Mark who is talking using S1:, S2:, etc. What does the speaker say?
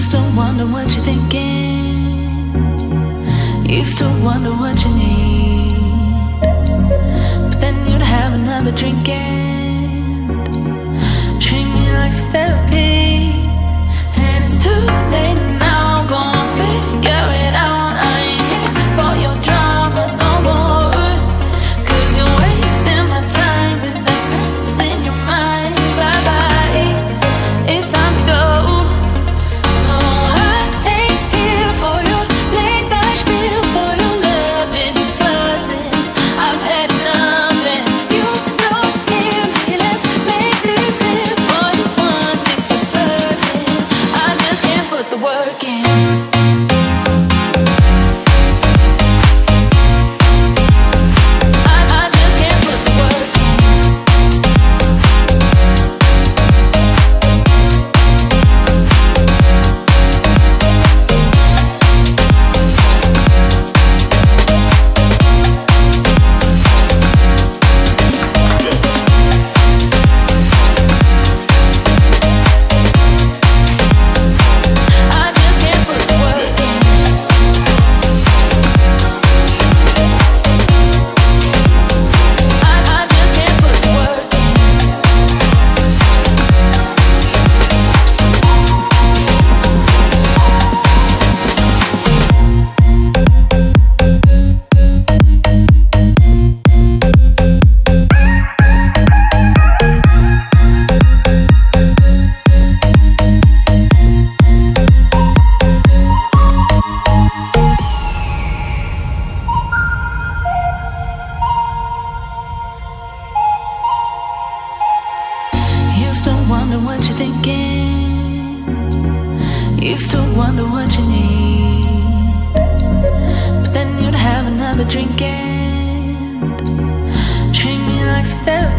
S1: Used to wonder what you're thinking. Used to wonder what you need. But then you'd have another drink and treat me like some therapy. And it's too late now, I'm gonna figure it out. I ain't here for your drama no more, 'cause you're wasting my time with that mess in your mind. Bye bye, it's time to go. No, I ain't here for your late night spiel, for your loving and fussing. I've had enough and you don't hear me. Let's make this clear. For the one thing's for certain, I just can't put the work in. I just can't put the work in. I just can't put the work in. I just can't put the work in. Used to wonder what you're thinking. Used to wonder what you need. But then you'd have another drink and treat me like some therapy.